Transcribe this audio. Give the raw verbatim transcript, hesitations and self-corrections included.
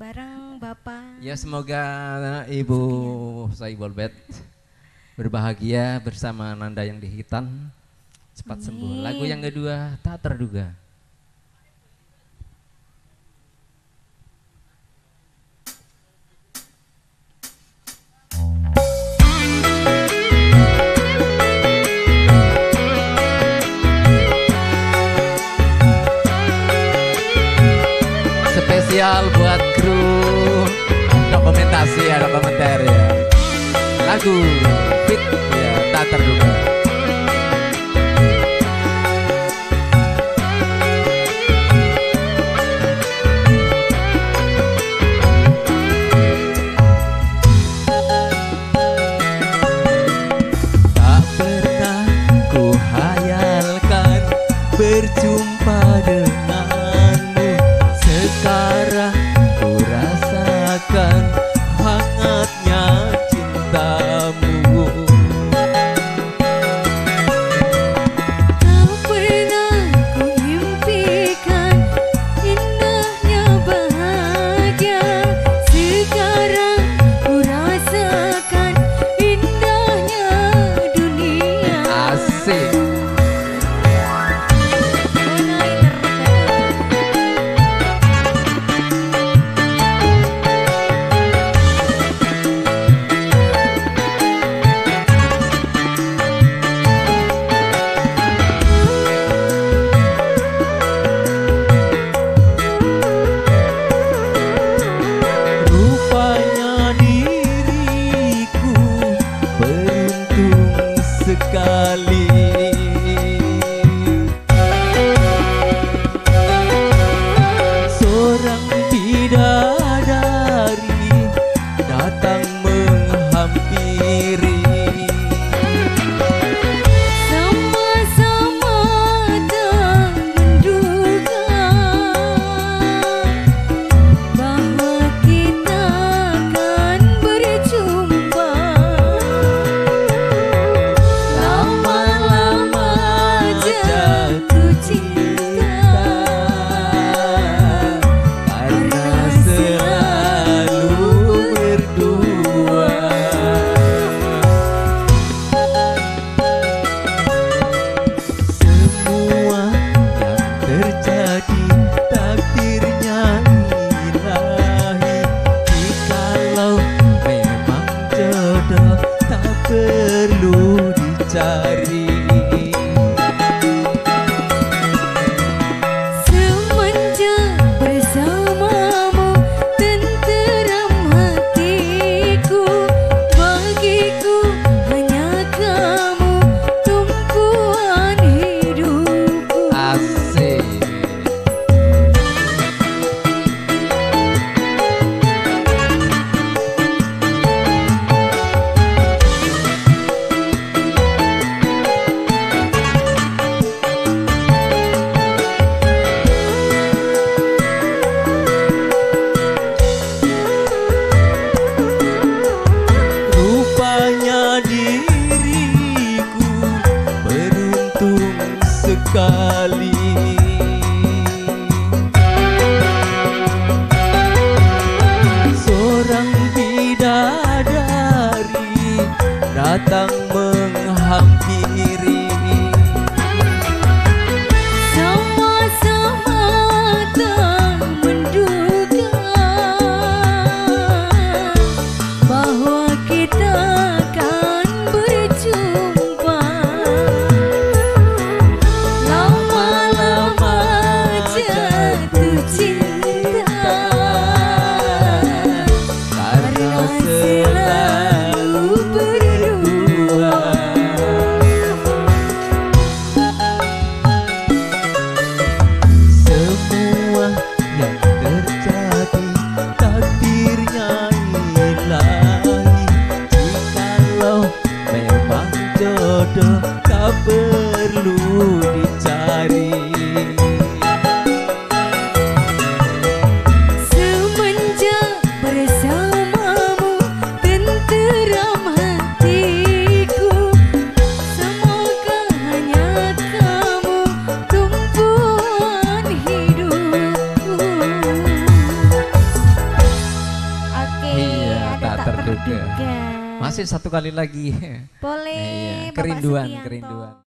bareng Bapak. Ya semoga Ibu Saibulbet berbahagia bersama Nanda yang di Hitan, cepat Amin. sembuh. Lagu yang kedua tak terduga. Spesial buat kru dokumentasi, ada komentar ya. Lagu fit ya tak terduga. Tak pernah ku hayalkan berjumpa denganmu. Sekarang ku rasakan hangatnya cintamu. Oke, Iya, ada tak tak terduga. terduga. Masih satu kali lagi. Boleh, Iya, Bapak kerinduan, Setianto. kerinduan.